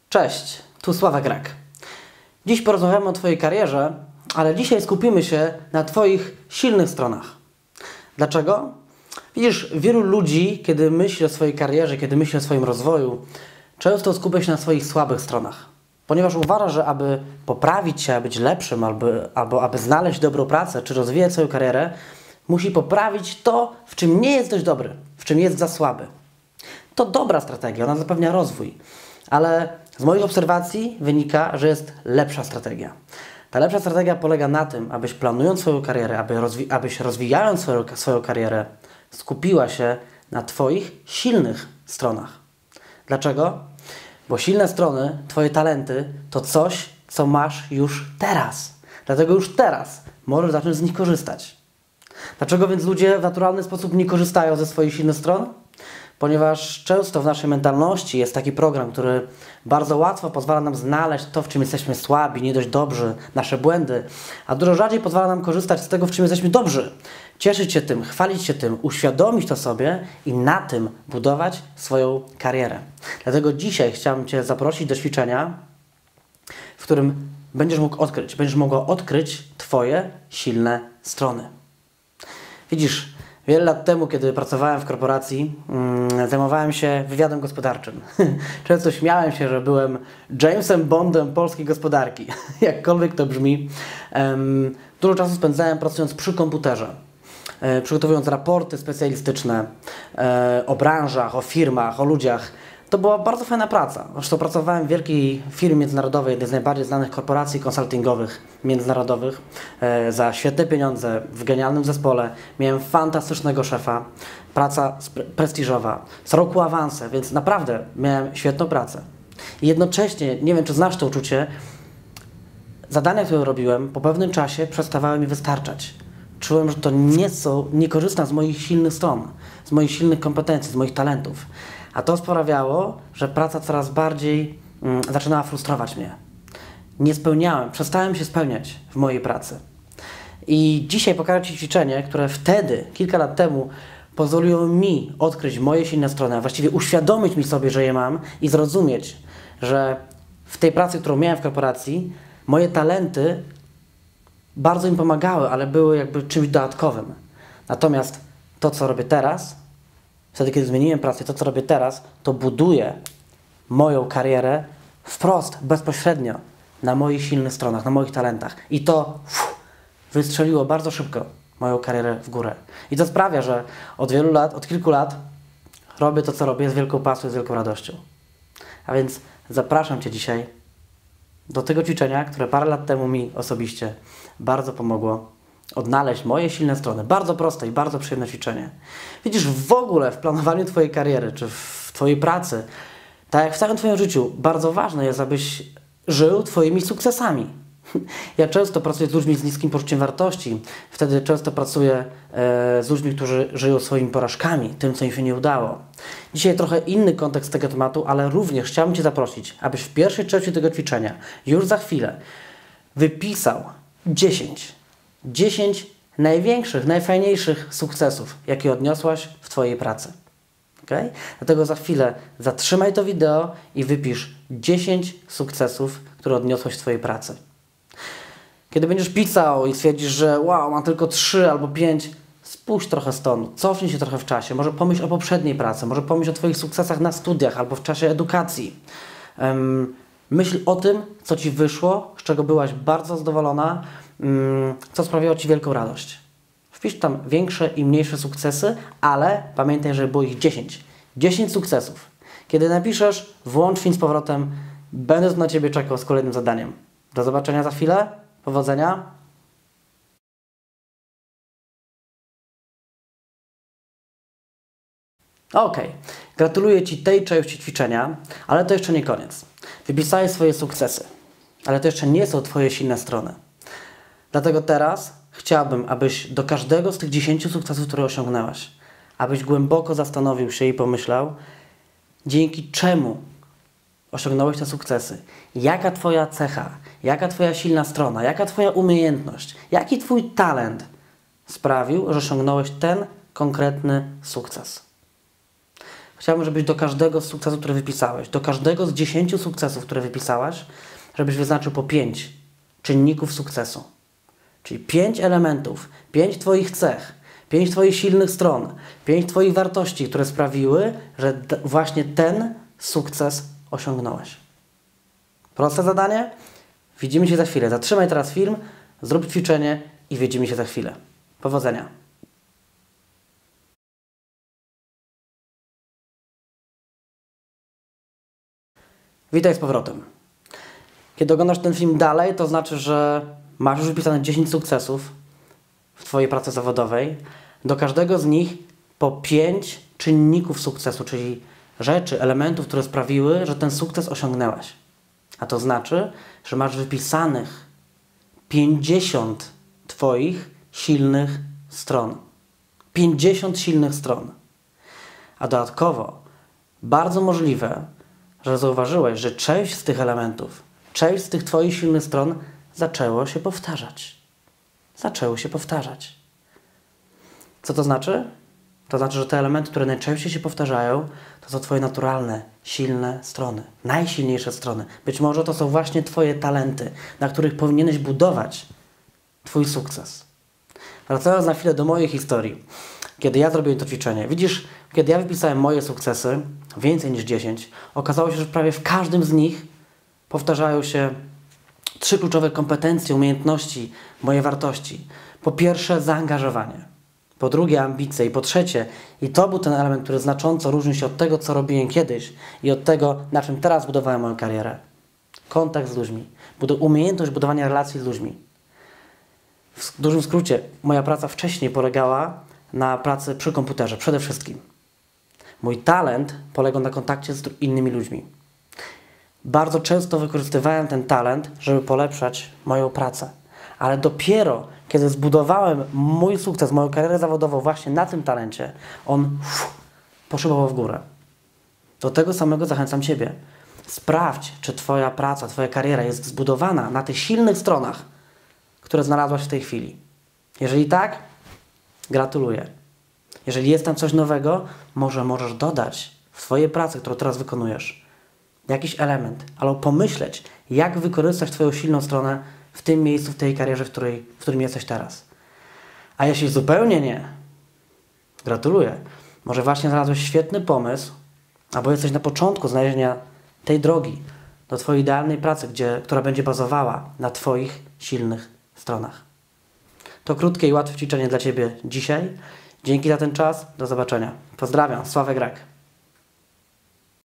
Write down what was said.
Cześć, tu Sławek Rak. Dziś porozmawiamy o Twojej karierze, ale dzisiaj skupimy się na Twoich silnych stronach. Dlaczego? Widzisz, wielu ludzi, kiedy myśli o swojej karierze, kiedy myśli o swoim rozwoju, często skupia się na swoich słabych stronach. Ponieważ uważa, że aby poprawić się, aby być lepszym, albo aby znaleźć dobrą pracę, czy rozwijać swoją karierę, musi poprawić to, w czym nie jest dość dobry, w czym jest za słaby. To dobra strategia, ona zapewnia rozwój. Ale z moich obserwacji wynika, że jest lepsza strategia. Ta lepsza strategia polega na tym, abyś planując swoją karierę, abyś rozwijając swoją karierę, skupiła się na Twoich silnych stronach. Dlaczego? Bo silne strony, Twoje talenty, to coś, co masz już teraz. Dlatego już teraz możesz zacząć z nich korzystać. Dlaczego więc ludzie w naturalny sposób nie korzystają ze swoich silnych stron? Ponieważ często w naszej mentalności jest taki program, który bardzo łatwo pozwala nam znaleźć to, w czym jesteśmy słabi, nie dość dobrzy, nasze błędy, a dużo rzadziej pozwala nam korzystać z tego, w czym jesteśmy dobrzy. Cieszyć się tym, chwalić się tym, uświadomić to sobie i na tym budować swoją karierę. Dlatego dzisiaj chciałem Cię zaprosić do ćwiczenia, w którym będziesz mogła odkryć Twoje silne strony. Widzisz, wiele lat temu, kiedy pracowałem w korporacji, zajmowałem się wywiadem gospodarczym. Często śmiałem się, że byłem Jamesem Bondem polskiej gospodarki. Jakkolwiek to brzmi. Dużo czasu spędzałem pracując przy komputerze, przygotowując raporty specjalistyczne o branżach, o firmach, o ludziach. To była bardzo fajna praca. Zresztą pracowałem w wielkiej firmie międzynarodowej, jednej z najbardziej znanych korporacji konsultingowych międzynarodowych, za świetne pieniądze, w genialnym zespole. Miałem fantastycznego szefa, praca prestiżowa, co roku awanse, więc naprawdę miałem świetną pracę. I jednocześnie, nie wiem czy znasz to uczucie, zadania, które robiłem, po pewnym czasie przestawały mi wystarczać. Czułem, że to nie korzysta z moich silnych stron, z moich silnych kompetencji, z moich talentów. A to sprawiało, że praca coraz bardziej zaczynała frustrować mnie. Przestałem się spełniać w mojej pracy. I dzisiaj pokażę Ci ćwiczenie, które wtedy, kilka lat temu, pozwoliło mi odkryć moje silne strony, a właściwie uświadomić mi sobie, że je mam i zrozumieć, że w tej pracy, którą miałem w korporacji, moje talenty bardzo mi pomagały, ale były jakby czymś dodatkowym. Natomiast to, co robię teraz, wtedy, kiedy zmieniłem pracę, to, co robię teraz, to buduję moją karierę wprost, bezpośrednio na moich silnych stronach, na moich talentach. I to wystrzeliło bardzo szybko moją karierę w górę. I to sprawia, że od kilku lat robię to, co robię z wielką pasją, z wielką radością. A więc zapraszam Cię dzisiaj do tego ćwiczenia, które parę lat temu mi osobiście bardzo pomogło odnaleźć moje silne strony. Bardzo proste i bardzo przyjemne ćwiczenie. Widzisz, w ogóle w planowaniu Twojej kariery, czy w Twojej pracy, tak jak w całym Twoim życiu, bardzo ważne jest, abyś żył Twoimi sukcesami. Ja często pracuję z ludźmi z niskim poczuciem wartości. Wtedy często pracuję z ludźmi, którzy żyją swoimi porażkami, tym, co im się nie udało. Dzisiaj trochę inny kontekst tego tematu, ale również chciałbym Cię zaprosić, abyś w pierwszej części tego ćwiczenia, już za chwilę, wypisał 10 największych, najfajniejszych sukcesów, jakie odniosłaś w Twojej pracy. Okay? Dlatego za chwilę zatrzymaj to wideo i wypisz 10 sukcesów, które odniosłeś w Twojej pracy. Kiedy będziesz pisał i stwierdzisz, że wow, mam tylko 3 albo 5, spuść trochę stąd, cofnij się trochę w czasie, może pomyśl o poprzedniej pracy, może pomyśl o Twoich sukcesach na studiach albo w czasie edukacji. Myśl o tym, co Ci wyszło, z czego byłaś bardzo zadowolona, co sprawiało Ci wielką radość. Wpisz tam większe i mniejsze sukcesy, ale pamiętaj, że było ich 10. 10 sukcesów. Kiedy napiszesz, włącz film z powrotem, będę tu na Ciebie czekał z kolejnym zadaniem. Do zobaczenia za chwilę. Powodzenia. Ok, gratuluję Ci tej części ćwiczenia, ale to jeszcze nie koniec. Wypisałeś swoje sukcesy, ale to jeszcze nie są Twoje silne strony. Dlatego teraz chciałbym, abyś do każdego z tych 10 sukcesów, które osiągnęłaś, abyś głęboko zastanowił się i pomyślał, dzięki czemu osiągnąłeś te sukcesy. Jaka Twoja cecha, jaka Twoja silna strona, jaka Twoja umiejętność, jaki Twój talent sprawił, że osiągnąłeś ten konkretny sukces. Chciałbym, żebyś do każdego sukcesu, który wypisałeś, do każdego z 10 sukcesów, które wypisałaś, żebyś wyznaczył po 5 czynników sukcesu. Czyli 5 elementów, 5 Twoich cech, 5 Twoich silnych stron, 5 Twoich wartości, które sprawiły, że właśnie ten sukces osiągnąłeś. Proste zadanie? Widzimy się za chwilę. Zatrzymaj teraz film, zrób ćwiczenie i widzimy się za chwilę. Powodzenia. Witaj z powrotem. Kiedy oglądasz ten film dalej, to znaczy, że masz już wypisane 10 sukcesów w Twojej pracy zawodowej. Do każdego z nich po 5 czynników sukcesu, czyli rzeczy, elementów, które sprawiły, że ten sukces osiągnęłaś. A to znaczy, że masz wypisanych 50 Twoich silnych stron. 50 silnych stron. A dodatkowo bardzo możliwe, że zauważyłeś, że część z tych elementów, część z tych Twoich silnych stron zaczęło się powtarzać. Zaczęły się powtarzać. Co to znaczy? To znaczy, że te elementy, które najczęściej się powtarzają, to są Twoje naturalne, silne strony. Najsilniejsze strony. Być może to są właśnie Twoje talenty, na których powinieneś budować Twój sukces. Wracając na chwilę do mojej historii. Kiedy ja zrobiłem to ćwiczenie, widzisz, kiedy ja wypisałem moje sukcesy, więcej niż 10, okazało się, że prawie w każdym z nich powtarzają się 3 kluczowe kompetencje, umiejętności, moje wartości. Po pierwsze, zaangażowanie. Po drugie, ambicje. I po trzecie, i to był ten element, który znacząco różni się od tego, co robiłem kiedyś i od tego, na czym teraz budowałem moją karierę. Kontakt z ludźmi. Umiejętność budowania relacji z ludźmi. W dużym skrócie, moja praca wcześniej polegała na pracy przy komputerze, przede wszystkim. Mój talent polegał na kontakcie z innymi ludźmi. Bardzo często wykorzystywałem ten talent, żeby polepszać moją pracę. Ale dopiero, kiedy zbudowałem mój sukces, moją karierę zawodową właśnie na tym talencie, on poszybował w górę. Do tego samego zachęcam Ciebie. Sprawdź, czy Twoja praca, Twoja kariera jest zbudowana na tych silnych stronach, które znalazłaś w tej chwili. Jeżeli tak, gratuluję. Jeżeli jest tam coś nowego, może możesz dodać w swojej pracy, którą teraz wykonujesz, jakiś element, albo pomyśleć, jak wykorzystać Twoją silną stronę w tym miejscu, w tej karierze, w którym jesteś teraz. A jeśli zupełnie nie, gratuluję. Może właśnie znalazłeś świetny pomysł, albo jesteś na początku znalezienia tej drogi do Twojej idealnej pracy, która będzie bazowała na Twoich silnych stronach. To krótkie i łatwe ćwiczenie dla Ciebie dzisiaj. Dzięki za ten czas. Do zobaczenia. Pozdrawiam. Sławek Rak.